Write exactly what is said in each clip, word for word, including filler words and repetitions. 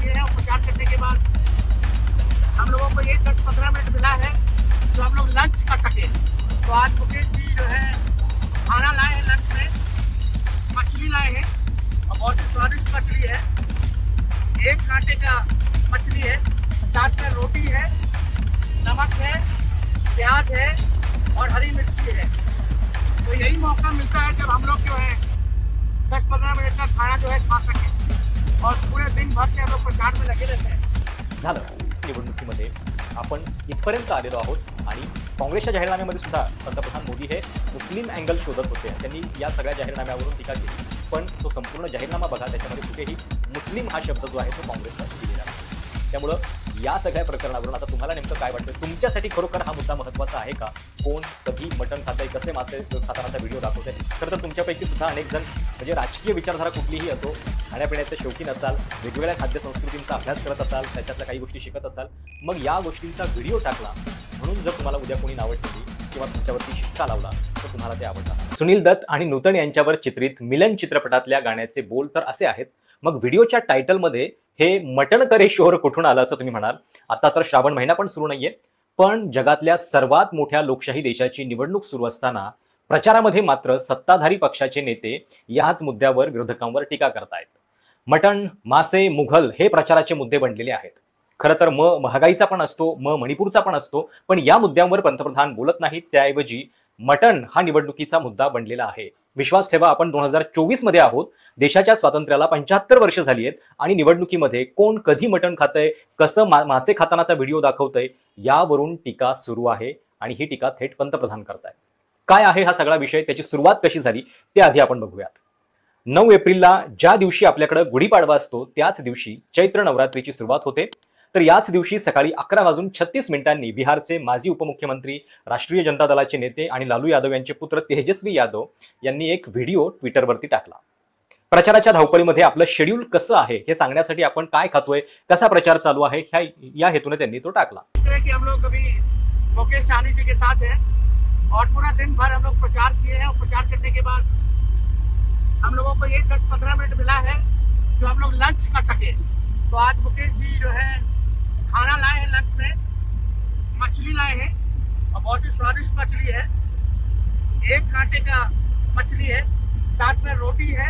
किए हैं और प्रचार करने के बाद हम लोगों को ये दस पंद्रह मिनट मिला है जो हम लोग लंच कर सके। तो आज मुकेश जी जो है खाना लाए हैं, लंच में मछली लाए हैं और बहुत ही स्वादिष्ट मछली है। एक कांटे का मछली है, साथ में रोटी है, नमक है, प्याज है और हरी मिर्ची है। तो यही मौका मिलता है जब हम लोग जो है दस पंद्रह मिनट का खाना जो है खा सके और पूरे दिन भर से हम लोग प्रचार में लगे रहते हैं। झालं निवडणुकीमध्ये आपण इथपर्यंत आलेलो आहोत आणि काँग्रेसच्या जाहीरनाम्यामध्ये सुद्धा पंतप्रधान मोदी हे मुस्लिम अँगल शोधत होते। त्यांनी या सगळ्या जाहीरनाम्यावरून टीका केली, पण तो संपूर्ण जाहीरनामा बघा, त्याच्यामध्ये कुठेही मुस्लिम हा शब्द जो आहे तो काँग्रेसला दिलेला नाही। त्यामुळं या सगळ्या प्रकरणावरून आता तुम्हाला नेमकं काय वाटतं? तुमच्यासाठी खरोखर हा मुद्दा महत्त्वाचा आहे का? कोण कधी मटण खातंय, कसे मासे खातानाचा व्हिडिओ दाखवतंय? खरं तर तुमच्यापैकी सुद्धा अनेक जण म्हणजे राजकीय विचारधारा कुठलीही असो, खाण्यापिण्याचे शौकीन असाल, वेगवेगळ्या खाद्य संस्कृतींचा अभ्यास करत असाल, त्याच्यातल्या काही गोष्टी शिकत असाल, मग या गोष्टींचा व्हिडिओ टाकला म्हणून जर तुम्हाला उद्या कोणी नावं ठेवली किंवा तुमच्यावरती शिक्का लावला तर तुम्हाला ते आवडणार। सुनील दत्त आणि नूतन यांच्यावर चित्रित मिलन चित्रपटातल्या गाण्याचे बोल तर असे आहेत, मग व्हिडिओच्या टायटलमध्ये हे मटण करे शोर कुठून आलं असं तुम्ही म्हणाल। आता तर श्रावण महिना पण सुरू नाहीये, पण जगातल्या सर्वात मोठ्या लोकशाही देशाची निवडणूक सुरू असताना प्रचारामध्ये मात्र सत्ताधारी पक्षाचे नेते याच मुद्द्यावर विरोधकांवर टीका करतायत। मटण, मासे, मुघल हे प्रचाराचे मुद्दे बनलेले आहेत। खरं तर म महागाईचा पण असतो, म मणिपूरचा पण असतो, पण या मुद्द्यांवर पंतप्रधान बोलत नाहीत। त्याऐवजी मटण हा निवडणुकीचा मुद्दा बनलेला आहे। विश्वास ठेवा, आपण दोन हजार चोवीस मध्ये आहोत, देशाच्या स्वातंत्र्याला पंच्याहत्तर वर्ष झाली आहेत आणि निवडणुकीमध्ये कोण कधी मटण खातंय, कसं मा मासे खातानाचा व्हिडिओ दाखवतंय, यावरून टीका सुरू आहे आणि ही टीका थेट पंतप्रधान करतायत। काय आहे हा सगळा विषय, त्याची सुरुवात कशी झाली ते आधी आपण बघूयात। नऊ एप्रिलला ज्या दिवशी आपल्याकडे गुढीपाडवा असतो त्याच दिवशी चैत्र नवरात्रीची सुरुवात होते। तर याच दिवशी सकाळी अकरा वाजून छत्तीस मिनिटांनी बिहारचे माजी उपमुख्यमंत्री, राष्ट्रीय जनता दलाचे नेते आणि लालू यादव यांचे पुत्र तेजस्वी यादव यांनी एक व्हिडिओ ट्विटरवरती टाकला। प्रचाराच्या धावपळीमध्ये आपलं शेड्यूल कसं आहे हे सांगण्यासाठी आपण काय खातोय, कसा प्रचार चालू आहे ह्या या हेतूने त्यांनी तो टाकला। हम लोग अभी मुकेश सहनी जी के साथ हैं और पूरा दिन भर हम लोग प्रचार किए हैं और प्रचार करने के बाद हम लोगों को ये दस पंद्रह मिनट मिला है जो हम लोग लंच कर सके। तो आज मुकेश जी जो है खाना लाए हैं, लंच में मछली लाए हैं और बहुत ही स्वादिष्ट मछली है। एक कांटे का मछली है, साथ में रोटी है,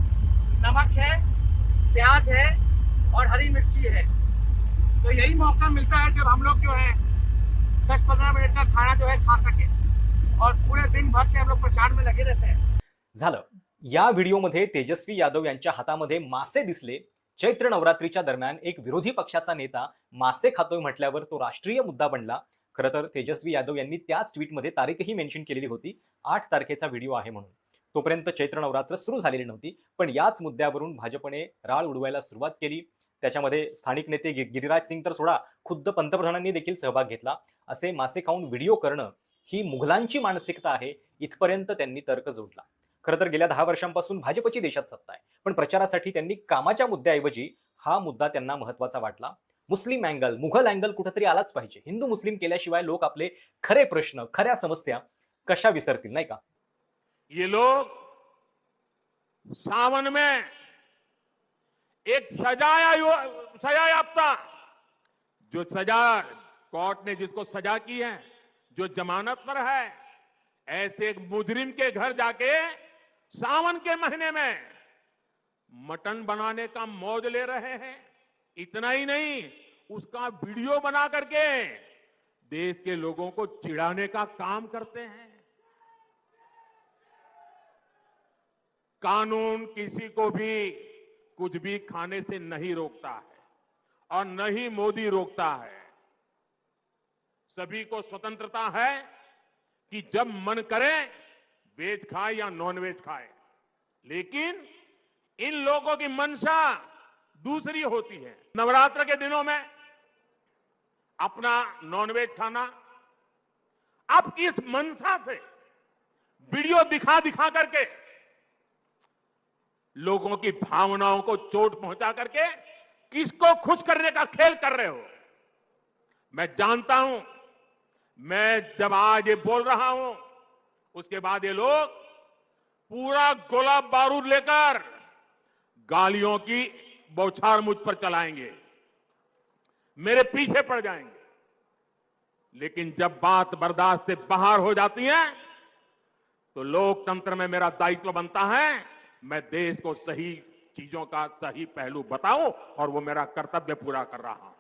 नमक है, प्याज है और हरी मिर्ची है। तो यही मौका मिलता है जब हम लोग जो है दस पंद्रह मिनट का खाना जो है खा सके और पूरे दिन भर से हम लोग प्रचार में लगे रहते हैं। झालं, या व्हिडिओमध्ये तेजस्वी यादव यांच्या हातामध्ये मासे दिसले। चैत्र नवरात्रीच्या दरम्यान एक विरोधी पक्षाचा नेता मासे खातोय म्हटल्यावर तो राष्ट्रीय मुद्दा बनला। खरं तर तेजस्वी यादव यांनी त्याच ट्विटमध्ये तारीखही मेन्शन केलेली होती, आठ तारखेचा व्हिडिओ आहे म्हणून। तोपर्यंत चैत्र नवरात्र सुरू झालेली नव्हती, पण याच मुद्द्यावरून भाजपने राळ उडवायला सुरुवात केली। त्याच्यामध्ये स्थानिक नेते गिरिराज सिंग तर सोडा, खुद्द पंतप्रधानांनी देखील सहभाग घेतला। असे मासे खाऊन व्हिडिओ करणं ही मुघलांची मानसिकता आहे, इथपर्यंत त्यांनी तर्क जोडला। खरं तर गेल्या दहा वर्षांपासून भाजपची देशात सत्ता आहे, पण प्रचारासाठी त्यांनी कामाच्या मुद्द्याऐवजी हा मुद्दा त्यांना महत्त्वाचा वाटला। मुस्लिम अँगल, मुघल अँगल कुठेतरी आलाच पाहिजे। हिंदू मुस्लिम केल्याशिवाय लोक आपले खरे प्रश्न, खऱ्या समस्या कशा विसरतील, नाही का? ये लोग सावन में एक सजाया सजा याफ्ता, जो सजा कोर्ट ने जिसको सजा की है, जो जमानत पर है, ऐसे एक मुजरिम के घर जाके सावन के महीने में मटन बनाने का मौज ले रहे हैं। इतना ही नहीं, उसका वीडियो बना करके देश के लोगों को चिढ़ाने का काम करते हैं। कानून किसी को भी कुछ भी खाने से नहीं रोकता है और न ही मोदी रोकता है। सभी को स्वतंत्रता है कि जब मन करे वेज खाए या नॉन वेज खाए, लेकिन इन लोगों की मंशा दूसरी होती है। नवरात्र के दिनों में अपना नॉन वेज खाना, अब किस मंशा से वीडियो दिखा दिखा करके लोगों की भावनाओं को चोट पहुंचा करके किसको खुश करने का खेल कर रहे हो? मैं जानता हूं, मैं जब आज ये बोल रहा हूं, उसके बाद ये लोग पूरा गोला बारूद लेकर गालियों की बौछार मुझ पर चलाएंगे। मेरे पीछे पड़ जाएंगे, लेकिन जब बात बर्दाश्त से बाहर हो जाती है तो लोकतंत्र में मेरा दायित्व बनता है मैं देश को सही चीजों का सही पहलू बताऊं और वो मेरा कर्तव्य पूरा कर रहा हूं.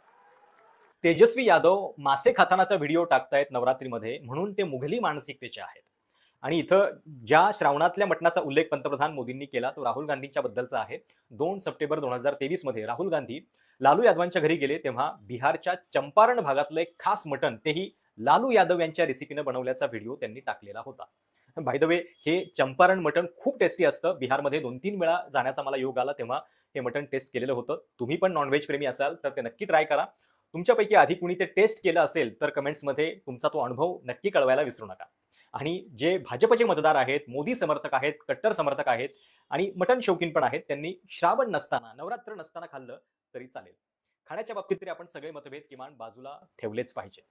तेजस्वी यादव मासे खातानाचा व्हिडिओ टाकतायत नवरात्रीमध्ये म्हणून ते मुघली मानसिकतेचे आहेत. आणि इथं ज्या श्रावणातल्या मटणाचा उल्लेख पंतप्रधान मोदींनी केला तो राहुल गांधींच्या बद्दलचा आहे. दोन सप्टेंबर दोन हजार तेवीस मध्ये राहुल गांधी लालू यादवांच्या घरी गेले तेव्हा बिहारच्या चंपारण भागातलं एक खास मटण तेही लालू यादव यांच्या रेसिपीने बनवल्याचा व्हिडिओ त्यांनी टाकलेला होता. बाय द वे हे चंपारण मटण खूप टेस्टी असतं. बिहारमध्ये दोन तीन वेळा जाण्याचा मला योग आला तेव्हा हे मटण टेस्ट केलेलं होतं. तुम्ही पण नॉनव्हेज प्रेमी असाल तर ते नक्की ट्राय करा. तुमच्यापैकी आधी कुणी ते टेस्ट केलं असेल तर कमेंट्समध्ये तुमचा तो अनुभव नक्की कळवायला विसरू नका. आणि जे भाजपचे मतदार आहेत, मोदी समर्थक आहेत, कट्टर समर्थक आहेत आणि मटण शौकीन पण आहेत, त्यांनी श्रावण नसताना नवरात्र नसताना खाल्लं तरी चालेल. खाण्याच्या बाबतीत तरी आपण सगळे मतभेद किमान बाजूला ठेवलेच पाहिजे.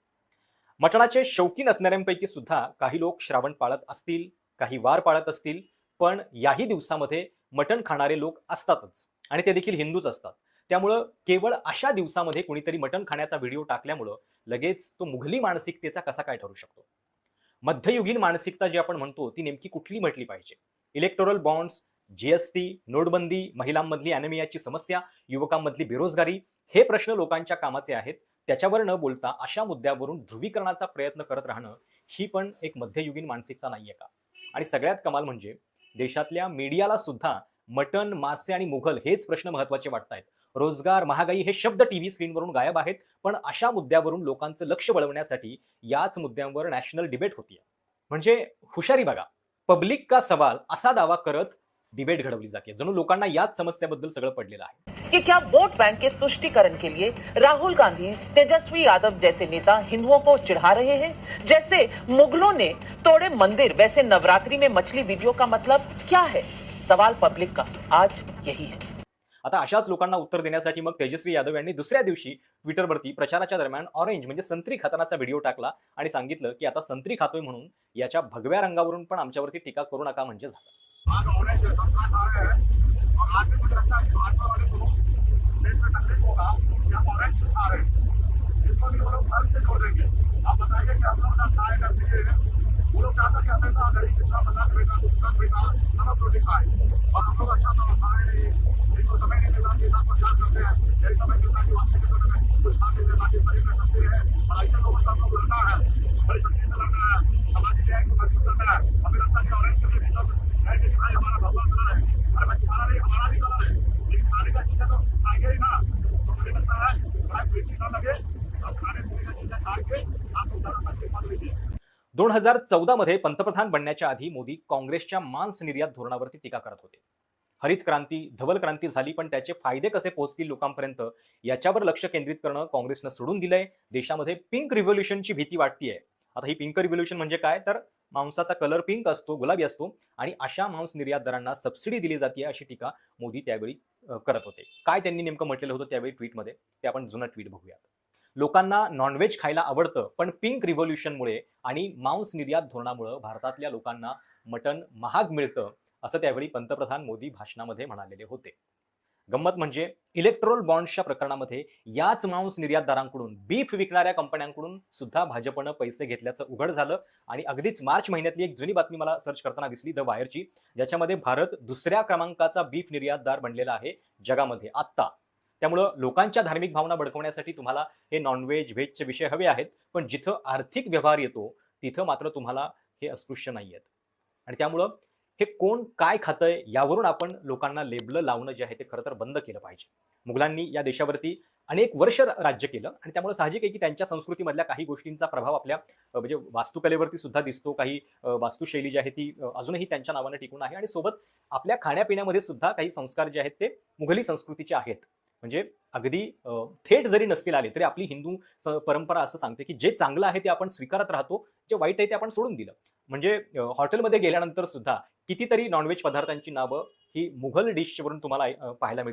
मटणाचे शौकीन असणाऱ्यांपैकी सुद्धा काही लोक श्रावण पाळत असतील, काही वार पाळत असतील, पण याही दिवसामध्ये मटण खाणारे लोक असतातच आणि ते देखील हिंदूच असतात. त्यामुळं केवळ अशा दिवसामध्ये कुणीतरी मटण खाण्याचा व्हिडिओ टाकल्यामुळं लगेच तो मुघली मानसिकतेचा कसा काय ठरू शकतो? मध्ययुगीन मानसिकता जी आपण म्हणतो ती नेमकी कुठली म्हटली पाहिजे? इलेक्टोरल बॉन्ड्स, जीएसटी, नोटबंदी, महिलांमधली अॅनेमियाची समस्या, युवकांमधली बेरोजगारी हे प्रश्न लोकांच्या कामाचे आहेत. त्याच्यावर न बोलता अशा मुद्द्यावरून ध्रुवीकरणाचा प्रयत्न करत राहणं ही पण एक मध्ययुगीन मानसिकता नाहीये का? आणि सगळ्यात कमाल म्हणजे देशातल्या मीडियाला सुद्धा मटण, मासे आणि मुघल हेच प्रश्न महत्त्वाचे वाटतायत. रोजगार, महागाई हे शब्द टीव्ही स्क्रीनवरून गायब आहेत, पण अशा मुद्द्यावरून लोकांचं लक्ष वळवण्यासाठी याच मुद्द्यांवर नॅशनल डिबेट होतीये. म्हणजे हुशारी बघा, पब्लिक का सवाल असा दावा करत डिबेट घडवली जाते. जणू लोकांना याच समस्याबद्दल सगळं पडलेलं आहे. कि क्या वोट बैंक के तुष्टीकरण के लिए राहुल गांधी, तेजस्वी यादव जैसे नेता हिंदुओं को चिढ़ा रहे हैं? जैसे मुगलों ने तोड़े मंदिर, वैसे नवरात्रि में मछली वीडियो का मतलब क्या है? सवाल पब्लिक का आज यही है. आता अशाच लोकांना उत्तर देण्यासाठी मग तेजस्वी यादव यांनी दुसऱ्या दिवशी ट्विटरवरती प्रचाराच्या दरम्यान ऑरेंज म्हणजे संत्री खातानाचा व्हिडिओ टाकला आणि सांगितलं की आता संत्री खातोय म्हणून याच्या भगव्या रंगावरून पण आमच्यावरती टीका करू नका म्हणजे झालं. आज ऑरेंज संतरा खा रहे हैं और आज भी मुझे लगता है कि भाजपा वाले को पेट में तकलीफ होगा कि हम ऑरेंज खा रहे हैं. इसको भी वो लोग फल से जोड़ देंगे. आप बताइए कि हम लोग ना खाए ना पिए, वो लोग चाहता कि हमेशा गरीब पिछड़ा बता बेटा दूसरा बेटा हम लोग रोटी खाए और हम लोग अच्छा तो खाए नहीं. इनको समय नहीं मिलता कि इतना प्रचार करते हैं, यही समय मिलता कि वापसी के समय में कुछ खाते हैं ताकि शरीर में शक्ति रहे. और ऐसे लोगों से हम लोग लड़ना है, बड़ी शक्ति से लड़ना है, समाज न्याय को मजबूत करना है. हमें लगता है कि ऑरेंज के लिए हमारा भगवान कलर है. अरे भाई खाना नहीं, हमारा भी कलर है, लेकिन खाने का चीजें तो खाएंगे ही ना. तो मुझे लगता है चाहे मिर्ची ना लगे अब खाने पीने का चीजें खा के आप उतना तकलीफ मत लीजिए. दोन हजार चौदा मध्ये पंतप्रधान बनण्याच्या आधी मोदी काँग्रेसच्या मांस निर्यात धोरणावरती टीका करत होते. हरित क्रांती, धवल क्रांती झाली, पण त्याचे फायदे कसे पोहोचतील लोकांपर्यंत याच्यावर लक्ष केंद्रित करणं काँग्रेसनं सोडून दिलंय. देशामध्ये पिंक रिव्होल्युशनची भीती वाटतीये. आता ही पिंक रिव्होल्युशन म्हणजे काय तर मांसाचा कलर पिंक असतो, गुलाबी असतो आणि अशा मांस निर्यातदारांना सबसिडी दिली जाते अशी टीका मोदी त्यावेळी करत होते. काय त्यांनी नेमकं म्हटलेलं होतं त्यावेळी ट्विटमध्ये ते आपण जुनं ट्विट बघूयात. लोकांना नॉनव्हेज खायला आवडतं, पण पिंक रिव्होल्युशनमुळे आणि मांस निर्यात धोरणामुळे भारतातल्या लोकांना मटण महाग मिळतं असं त्यावेळी पंतप्रधान मोदी भाषणामध्ये म्हणालेले होते. गंमत म्हणजे इलेक्ट्रोल बॉन्ड्सच्या प्रकरणामध्ये याच मांस निर्यातदारांकडून बीफ विकणाऱ्या कंपन्यांकडून सुद्धा भाजपनं पैसे घेतल्याचं उघड झालं. आणि अगदीच मार्च महिन्यातली एक जुनी बातमी मला सर्च करताना दिसली द वायरची, ज्याच्यामध्ये भारत दुसऱ्या क्रमांकाचा बीफ निर्यातदार बनलेला आहे जगामध्ये आत्ता. त्यामुळं लोकांच्या धार्मिक भावना भडकवण्यासाठी तुम्हाला हे नॉनव्हेज व्हेजचे विषय हवे आहेत, पण जिथं आर्थिक व्यवहार येतो तिथं मात्र तुम्हाला हे अस्पृश्य नाही आहेत. आणि त्यामुळं हे कोण काय खातंय यावरून आपण लोकांना लेबल लावणं जे आहे ते खरं तर बंद केलं पाहिजे. मुघलांनी या देशावरती अनेक वर्ष राज्य केलं आणि त्यामुळे साहजिक आहे की त्यांच्या संस्कृतीमधल्या काही गोष्टींचा प्रभाव आपल्या म्हणजे वास्तुकलेवरती सुद्धा दिसतो. काही वास्तुशैली जी आहे ती अजूनही त्यांच्या नावाने टिकून आहे आणि सोबत आपल्या खाण्यापिण्यामध्ये सुद्धा काही संस्कार जे आहेत ते मुघली संस्कृतीचे आहेत. म्हणजे अगदी थेट जरी नसतील आले तरी आपली हिंदू परंपरा असं सांगते की जे चांगलं आहे ते आपण स्वीकारत राहतो, जे वाईट आहे ते आपण सोडून दिलं. म्हणजे हॉटेलमध्ये गेल्यानंतर सुद्धा कितीतरी नॉनव्हेज पदार्थांची नावं ही मुघल डिशवरून तुम्हाला पाहायला मिळतील.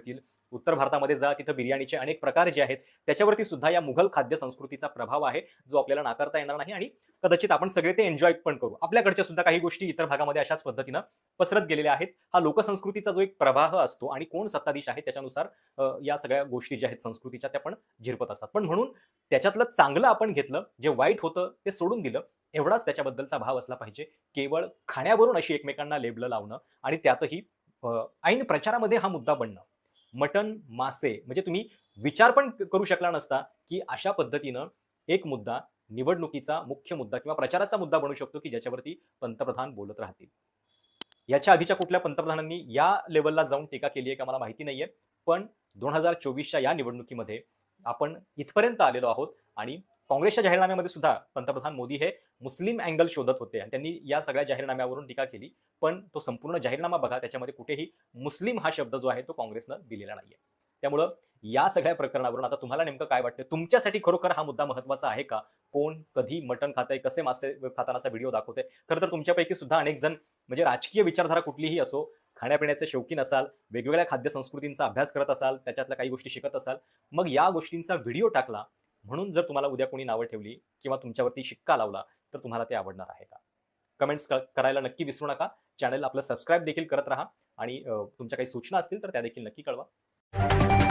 उत्तर भारतामध्ये जा, तिथं बिर्याणीचे अनेक प्रकार जे आहेत त्याच्यावरती सुद्धा या मुघल खाद्य संस्कृतीचा प्रभाव आहे, जो आपल्याला नाकारता येणार नाही आणि कदाचित आपण सगळे ते एन्जॉय पण करू. आपल्याकडच्या सुद्धा काही गोष्टी इतर भागामध्ये अशाच पद्धतीनं पसरत गेलेल्या आहेत. हा लोकसंस्कृतीचा जो एक प्रवाह असतो आणि कोण सत्ताधीश आहे त्याच्यानुसार अ, या सगळ्या गोष्टी ज्या आहेत संस्कृतीच्या त्या पण झिरपत असतात. पण म्हणून त्याच्यातलं चांगलं आपण घेतलं, जे वाईट होतं ते सोडून दिलं, एवढाच त्याच्याबद्दलचा भाव असला पाहिजे. केवळ खाण्यावरून अशी एकमेकांना लेबलं लावणं आणि त्यातही अ, ऐन प्रचारामध्ये हा मुद्दा बनणं. मटण, मासे म्हणजे तुम्ही विचार पण क- करू शकला नसता की अशा पद्धतीनं एक मुद्दा निवडणुकीचा मुख्य मुद्दा किंवा प्रचाराचा मुद्दा बनू शकतो की ज्याच्यावरती पंतप्रधान बोलत राहतील. याच्या आधीच्या कुठल्या पंतप्रधानांनी या लेवलला जाऊन टीका केली आहे का मला माहिती नाहीये. पण दोन हजार चोवीसच्या या निवडणुकीमध्ये आपण इथपर्यंत आलेलो आहोत आणि काँग्रेसच्या जाहीरनाम्यामध्ये सुद्धा पंतप्रधान मोदी हे मुस्लिम अँगल शोधत होते आणि त्यांनी या सगळ्या जाहीरनाम्यावरून टीका केली. पण तो संपूर्ण जाहीरनामा बघा, त्याच्यामध्ये कुठेही मुस्लिम हा शब्द जो आहे तो काँग्रेसनं दिलेला नाहीये. त्यामुळं या सगळ्या प्रकरणावरून आता तुम्हाला नेमकं काय वाटतं? तुमच्यासाठी खरोखर हा मुद्दा महत्त्वाचा आहे का? कोण कधी मटण खातंय, कसे मासे खातानाचा व्हिडिओ दाखवतंय? खरं तर तुमच्यापैकी सुद्धा अनेक जण म्हणजे राजकीय विचारधारा कुठलीही असो, खाण्यापिण्याचे शौकीन असाल, वेगवेगळ्या खाद्य संस्कृतींचा अभ्यास करत असाल, त्याच्यातल्या काही गोष्टी शिकत असाल, मग या गोष्टींचा व्हिडिओ टाकला म्हणून जर तुम्हाला उद्या कोणी नावं ठेवली किंवा तुमच्यावरती शिक्का लावला तर तुम्हाला ते आवडणार आहे का? कमेंट्स करायला नक्की विसरू नका. चॅनल आपलं सबस्क्राईब देखील करत राहा आणि अ, तुमच्या काही सूचना असतील तर त्या देखील नक्की कळवा.